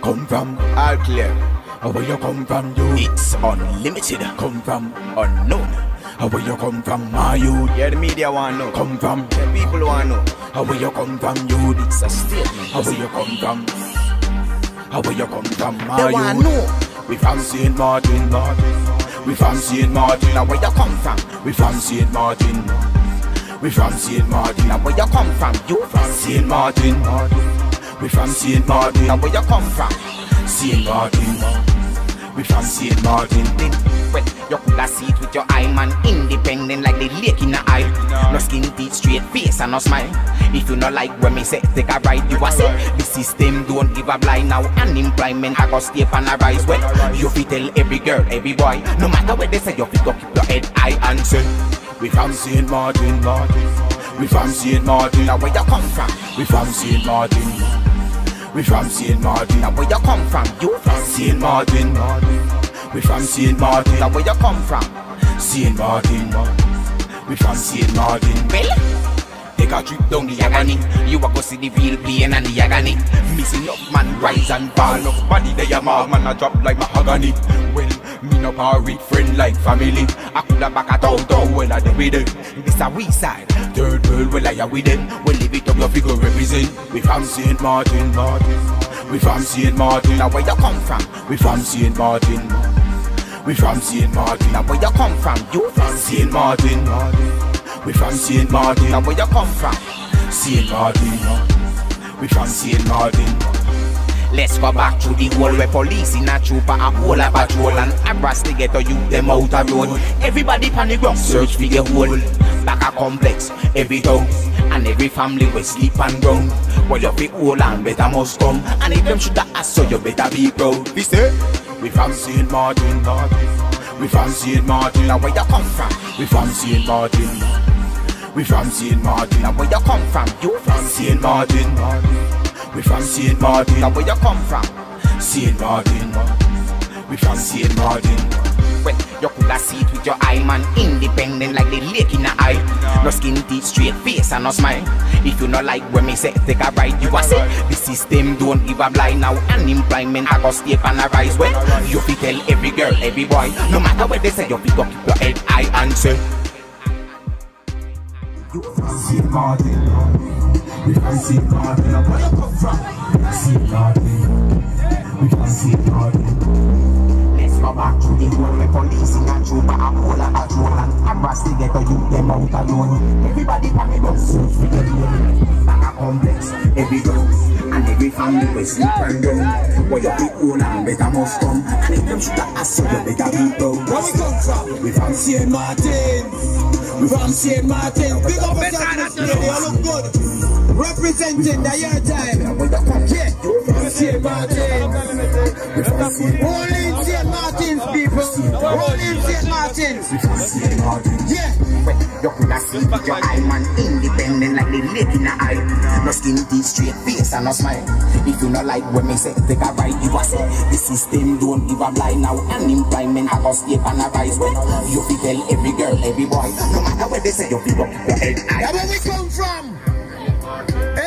come from? All clear. Where you come from, you? It's unlimited. Come from? Unknown. Where you come from, my youth? Yeah, the media want to know. Come from? The people want to know. Where you come from, youth? It's a statement. Where you come from? Where you come from, my They want to youth? know. We from St. Martin. We from St. Martin. Now where you come from? We from St. Martin. We from St. Martin. Now where you come from? You from St. Martin. We from St. Martin. Now where you come from? St. Martin. We from St. Martin. Well, you could have see it with your eye, man. Independent like the lake in the eye. No skin teeth, straight face and no smile. If you not like when me say take a ride, you a say the system don't give a blind now. Unemployment I go stay on a rise. Well, you fit tell every girl, every boy, no matter what they say, you fit go keep your head high and say we from St. Martin. We from St. Martin. Now where you come from? We from St. Martin. We from St. Martin. Now where you come from? You from St. Martin. We from St. Martin. Now where you come from? St. Martin. We from St. Martin. Well, take a trip down the agony. You a go see the real plane and the agony. Missing up man rise and fall. Body they a mark, man a drop like mahogany. Well, me no power with friend like family. I coulda back a toe, well I dey with it. This a we side. Third world, well I a with them. Well live it up, your figure represent. We from St. Martin. We from St. Martin. Now where you come from? We from St. Martin. We from St. Martin. Now where you come from? You from St. Martin. We from St. Martin. Now where you come from? St. Martin. We from St. Martin. Let's go back to the wall where police in a trooper a whole a patrol and harass the ghetto youth them out a road. Everybody pan the ground search for the hole. Back a complex, every house and every family will sleep and ground. Well you be old and better must come. And if them shoulda ask so you better be proud. We say we from St. Martin. We from St. Martin. Now where you come from? We from St. Martin. We from St. Martin. Now where you come from? You from St. Martin. We from St. Martin. Now where you come from? St. Martin. We from St. Martin. Well, you coulda see it with your eye, man. Independent like the lake in the eye. No skin teeth, straight face and no smile. If you not like when me say take a ride, you a say the system don't give a blind now. Unemployment I go stay on a rise. Well, you fit tell every girl, every boy, no matter what they say, you fit go keep your head high and say you from St. Martin. We from St. Martin. Where you come from? St. Martin. We from St. Martin. Let's go back to the wall where police in a trooper a whole a patrol and harass the ghetto youth them out alone. Everybody pan the ground search for the hole. Back a complex, every house and every family will sleep and down. Where you be old and better must come. And if them shoulda ask so you better be proud. Where we come from? We from St. Martin. We from St. Martin. Big up yourself today, you look good. Representing the year time. Yeah, from St. Martin. Only in St. Martin's people. Only in St. Martin's. Yeah. You coulda see with your eye, man. Independent like the lake in the eye. No skin teeth, straight face and no smile. If you not like when me say take a ride, you a say the system don't give a blind now. Unemployment I go stay on a rise. Well, you fit tell every girl, every boy, no matter what they say, you fit go keep your head high. That's where we come from.